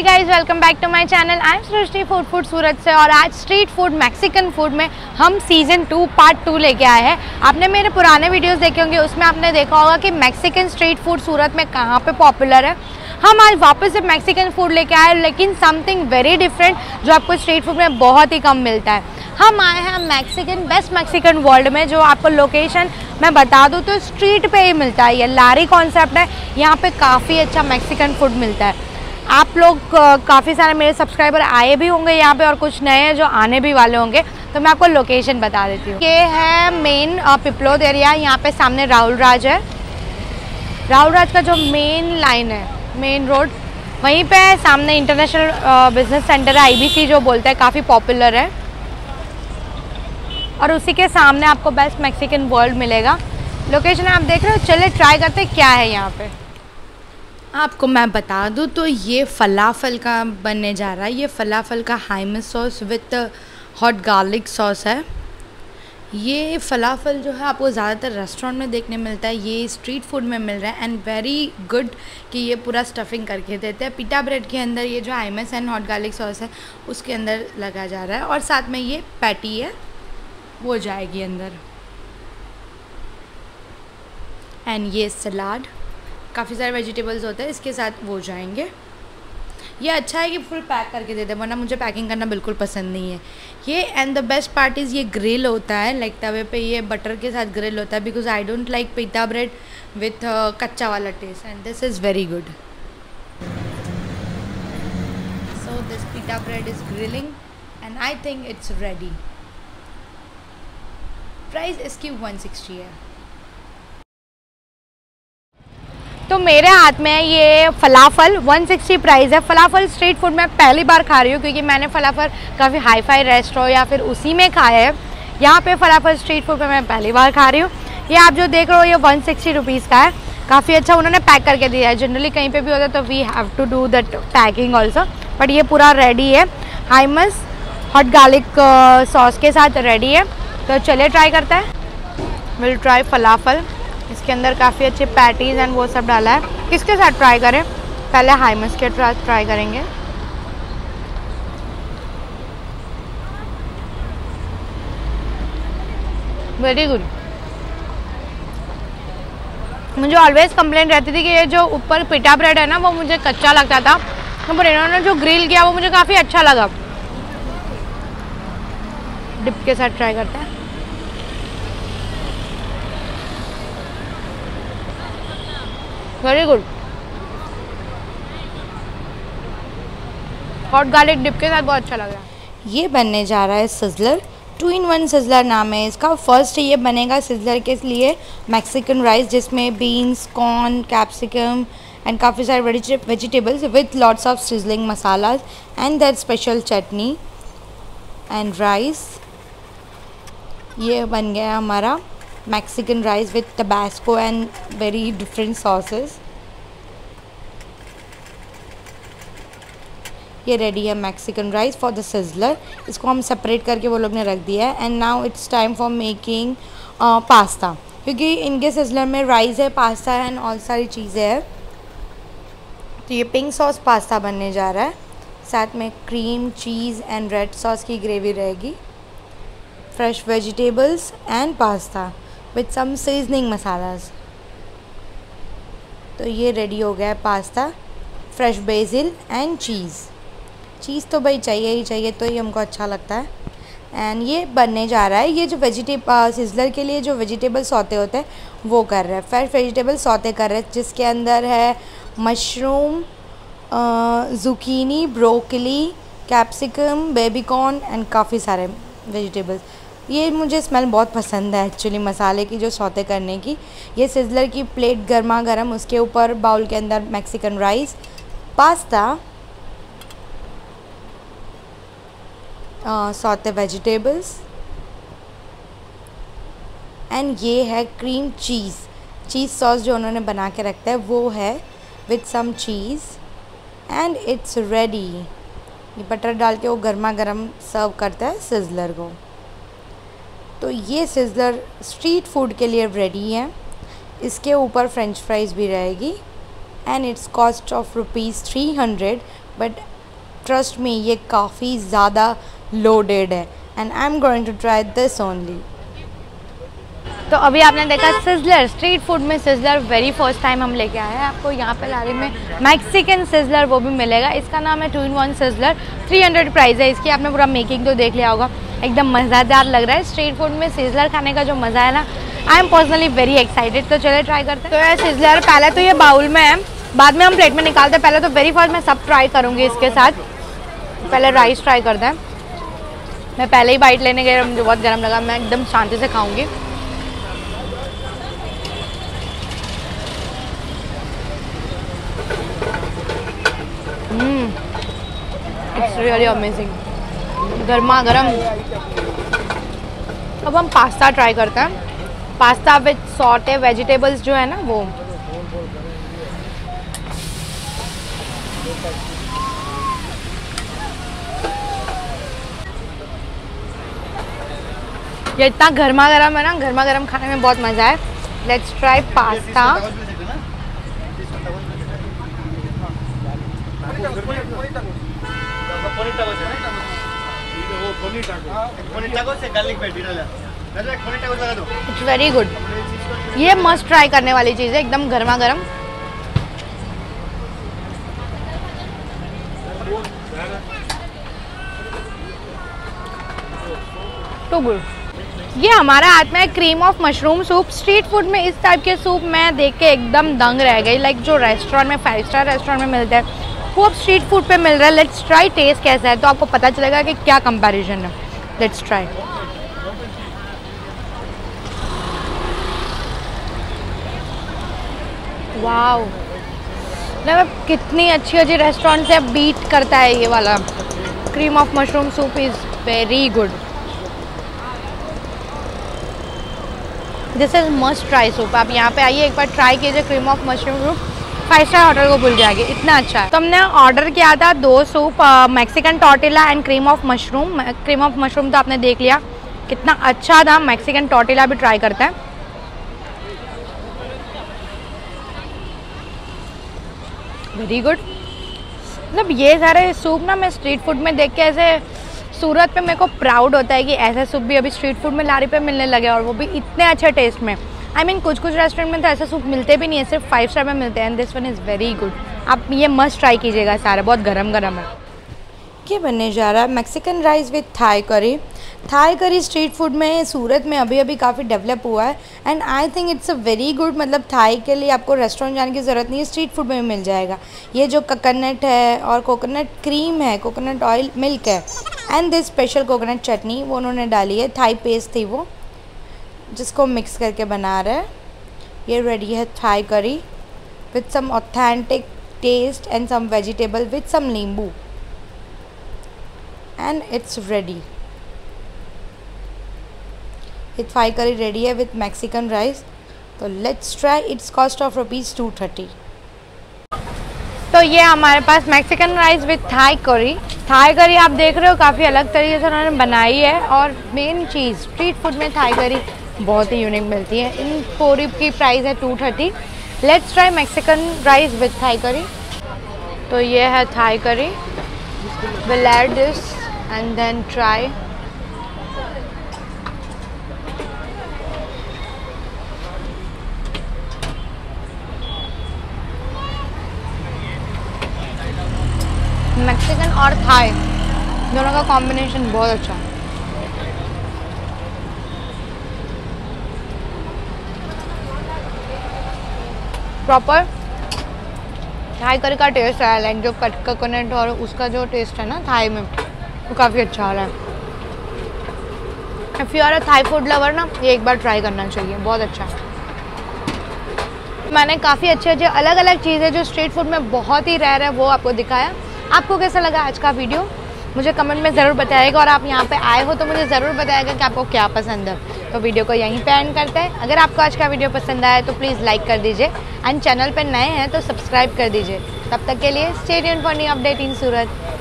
Guys, welcome back to my channel. I am Srishti food Surat से और आज स्ट्रीट फूड मैक्सिकन फूड में हम सीज़न 2 पार्ट 2 लेके आए हैं। आपने मेरे पुराने वीडियोस देखे होंगे, उसमें आपने देखा होगा कि मैक्सिकन स्ट्रीट फूड सूरत में कहाँ पे पॉपुलर है। हम आज वापस से मैक्सिकन फूड लेके आए, लेकिन समथिंग वेरी डिफरेंट जो आपको स्ट्रीट फूड में बहुत ही कम मिलता है। हम आए हैं मैक्सिकन बेस्ट मैक्सिकन वर्ल्ड में, जो आपको लोकेशन मैं बता दूँ तो स्ट्रीट पे ही मिलता है। ये लारी कॉन्सेप्ट है, यहाँ पे काफ़ी अच्छा मैक्सिकन फूड मिलता है। आप लोग काफ़ी सारे मेरे सब्सक्राइबर आए भी होंगे यहाँ पे और कुछ नए हैं जो आने भी वाले होंगे, तो मैं आपको लोकेशन बता देती हूँ। ये है मेन पिपलोद एरिया। यहाँ पे सामने राहुल राज है। राहुल राज का जो मेन लाइन है, मेन रोड, वहीं पे है। सामने इंटरनेशनल बिजनेस सेंटर है, IBC जो बोलते हैं, काफ़ी पॉपुलर है। और उसी के सामने आपको बेस्ट मैक्सिकन वर्ल्ड मिलेगा। लोकेशन आप देख रहे हो, चलिए ट्राई करते हैं क्या है यहाँ पे। आपको मैं बता दूँ तो ये फलाफल का बनने जा रहा है। ये फलाफल का hummus sauce with hot garlic sauce है। ये फलाफल जो है आपको ज़्यादातर रेस्टोरेंट में देखने मिलता है, ये स्ट्रीट फूड में मिल रहा है। एंड वेरी गुड कि ये पूरा स्टफिंग करके देते हैं। पिटा ब्रेड के अंदर ये जो hummus and hot garlic sauce है उसके अंदर लगा जा रहा है, और साथ में ये पैटी है वो जाएगी अंदर। एंड ये सलाद, काफ़ी सारे वेजिटेबल्स होते हैं, इसके साथ वो जाएंगे। ये अच्छा है कि फुल पैक करके देते हैं, वरना मुझे पैकिंग करना बिल्कुल पसंद नहीं है ये। And the best part is ये ग्रिल होता है, लाइक तवे पे ये बटर के साथ ग्रिल होता है, because I don't like pita bread with कच्चा वाला टेस्ट, and this is very good. So this pita bread is grilling and I think it's ready. Price इसकी 160 है। तो मेरे हाथ में है ये फलाफल, 160 प्राइस है। फलाफल स्ट्रीट फूड में पहली बार खा रही हूँ, क्योंकि मैंने फलाफल काफ़ी हाई फाई रेस्टोरेंट या फिर उसी में खाया है। यहाँ पे फलाफल स्ट्रीट फूड पे मैं पहली बार खा रही हूँ। ये आप जो देख रहे हो ये 160 रुपीज़ का है। काफ़ी अच्छा उन्होंने पैक करके दिया है। जनरली कहीं पे भी होता है तो we have to do that packing also, but ये पूरा रेडी है। हाइमस हॉट गार्लिक सॉस के साथ रेडी है। तो चलिए ट्राई करते हैं। Will try falafel. इसके अंदर काफ़ी अच्छे पैटीज़ एंड वो सब डाला है। किसके साथ ट्राई करें? पहले हाइमस के साथ ट्राई करेंगे। Very good. मुझे ऑलवेज कंप्लेंट रहती थी कि ये जो ऊपर पिटा ब्रेड है ना वो मुझे कच्चा लगता था, पर इन्होंने जो ग्रिल किया वो मुझे काफ़ी अच्छा लगा। डिप के साथ ट्राई करते हैं। Very good. Hot garlic dip के साथ बहुत अच्छा लग रहा है। ये बनने जा रहा है सिजलर। 2-in-1 सिजलर नाम है इसका। फर्स्ट ये बनेगा सिजलर के लिए मैक्सिकन राइस, जिसमें बीन्स, कॉर्न, कैप्सिकम एंड काफ़ी सारे vegetables with lots of sizzling masalas and that special chutney and rice. ये बन गया हमारा Mexican rice with Tabasco and very different sauces. ये रेडी है Mexican rice for the sizzler. इसको हम सेपरेट करके वो लोग ने रख दिया है। And now it's time for making pasta, क्योंकि इनके सिजलर में राइस है, पास्ता है एंड और सारी चीज़ें हैं। तो ये पिंक सॉस पास्ता बनने जा रहा है। साथ में cream, cheese and red sauce की ग्रेवी रहेगी। Fresh vegetables and pasta with some seasoning masalas. तो ये रेडी हो गया है pasta. Fresh basil and cheese तो भाई चाहिए ही चाहिए, तो ही हमको अच्छा लगता है। एंड ये बनने जा रहा है। ये जो सिजलर के लिए जो वेजिटेबल सौते होते हैं वो कर रहे हैं। फ्रेश वेजिटेबल सौते कर रहे हैं, जिसके अंदर है mushroom, zucchini, broccoli, capsicum, baby corn and काफ़ी सारे वेजिटेबल्स। ये मुझे स्मेल बहुत पसंद है एक्चुअली, मसाले की जो सौते करने की। ये सिजलर की प्लेट गर्मा गर्म, उसके ऊपर बाउल के अंदर Mexican rice, pasta, sauté vegetables and ये है क्रीम चीज़ सॉस जो उन्होंने बना के रखता है वो है with some cheese and it's ready. ये बटर डाल के वो गर्मा गर्म सर्व करता है सिजलर को। तो ये सिजलर स्ट्रीट फूड के लिए रेडी है। इसके ऊपर फ्रेंच फ्राइज़ भी रहेगी and it's cost of ₹300, but trust me ये काफ़ी ज़्यादा लोडेड है and I am going to try this only. तो अभी आपने देखा सिज़लर, स्ट्रीट फूड में सिज़लर वेरी फर्स्ट टाइम हम लेके आए हैं। आपको यहाँ पे लारी में मैक्सिकन सिज़लर वो भी मिलेगा। इसका नाम है 2-in-1 सिज़लर, 300 प्राइस है इसकी। आपने पूरा मेकिंग तो देख लिया होगा, एकदम मज़ेदार लग रहा है। स्ट्रीट फूड में सिज़लर खाने का जो मज़ा है ना, I am personally very excited. तो चले ट्राई करते हैं। तो यार सिज़लर पहले तो ये बाउल में है, बाद में हम प्लेट में निकालते हैं। पहले तो वेरी फर्स्ट मैं सब ट्राई करूँगी इसके साथ। पहले राइस ट्राई करते हैं। मैं पहले ही बाइट लेने गई, मुझे बहुत गर्म लगा, मैं एकदम शांति से खाऊँगी। इट्स रियली अमेजिंग, गर्मा गर्म। अब हम पास्ता ट्राई करते हैं। पास्ता विद सॉटे वेजिटेबल्स जो है ना वो। ये इतना गर्मा गर्म है ना, गर्मा गर्म खाने में बहुत मज़ा है। Let's try pasta. It's very good, ये मस्ट ट्राई करने वाली चीज़ है, एकदम गर्मा गर्म। Too good. ये हमारा हाथ में cream of mushroom soup. Street food में इस टाइप के सूप मैं देख के एकदम दंग रह गई। लाइक जो रेस्टोरेंट में 5 स्टार रेस्टोरेंट में मिलता है वो अब स्ट्रीट फूड पे मिल रहा है। लेट्स ट्राई टेस्ट कैसा है, तो आपको पता चलेगा कि क्या कंपैरिजन है। Let's try. वाओ, मतलब कितनी अच्छी अच्छी रेस्टोरेंट से बीट करता है ये वाला। Cream of mushroom soup is very good. This is must try soup. आप यहाँ पे आइए, एक बार ट्राई कीजिए cream of mushroom soup. 5 star hotel को भूल जाएंगे, इतना अच्छा है। तो हमने ऑर्डर किया था 2 soup, Mexican tortilla and cream of mushroom. Cream of mushroom तो आपने देख लिया कितना अच्छा था। मैक्सिकन टॉर्टिला भी ट्राई करते हैं। Very good. मतलब ये सारे सूप ना मैं स्ट्रीट फूड में देख के ऐसे सूरत पे मेरे को प्राउड होता है कि ऐसे सूप भी अभी स्ट्रीट फूड में लारी पे मिलने लगे, और वो भी इतने अच्छे टेस्ट में। आई मीन कुछ रेस्टोरेंट में तो ऐसे सूप मिलते भी नहीं है, सिर्फ 5 स्टार में मिलते हैं। And this one is very good. आप ये मस्ट ट्राई कीजिएगा सारा, बहुत गरम गरम है। ये बनने जा रहा है Mexican rice with Thai curry. Thai curry street food में सूरत में अभी अभी काफ़ी डेवलप हुआ है and I think it's a very good. मतलब थाई के लिए आपको रेस्टोरेंट जाने की ज़रूरत नहीं है, स्ट्रीट फूड में भी मिल जाएगा। ये जो कोकोनट है और कोकोनट क्रीम है, कोकोनट ऑयल मिल्क है and this special coconut chutney वो उन्होंने डाली है। थाई पेस्ट थी वो, जिसको मिक्स करके बना रहे हैं। ये रेडी है Thai curry with some authentic taste and some vegetable with some nimbu and it's ready. ये थाई करी रेडी है विथ मैक्सिकन राइस। तो let's try. It's cost of ₹230। तो ये हमारे पास Mexican rice with Thai curry. Thai curry आप देख रहे हो काफ़ी अलग तरीके से उन्होंने बनाई है। और मेन चीज़ स्ट्रीट फूड में थाई करी बहुत ही यूनिक मिलती है। इन पूरी की प्राइस है 230। Let's try Mexican rice with Thai curry. तो ये है Thai curry. Will add this and then try. Mexican और थाई दोनों का कॉम्बिनेशन बहुत अच्छा है। प्रॉपर थाई करी का टेस्ट है। लाइक जो कोकोनट और उसका जो टेस्ट है ना थाई में, वो काफ़ी अच्छा आ रहा है। If you are a Thai food lover ना, ये एक बार ट्राई करना चाहिए, बहुत अच्छा है। मैंने काफ़ी अच्छे अच्छे अलग अलग चीज़ें जो स्ट्रीट फूड में बहुत ही रेयर है वो आपको दिखाया। आपको कैसा लगा आज का वीडियो मुझे कमेंट में ज़रूर बताइएगा। और आप यहाँ पे आए हो तो मुझे ज़रूर बताइएगा कि आपको क्या पसंद है। तो वीडियो को यहीं पे एंड करते हैं। अगर आपको आज का वीडियो पसंद आया तो प्लीज़ लाइक कर दीजिए एंड चैनल पे नए हैं तो सब्सक्राइब कर दीजिए। तब तक के लिए stay tuned for new update in Surat.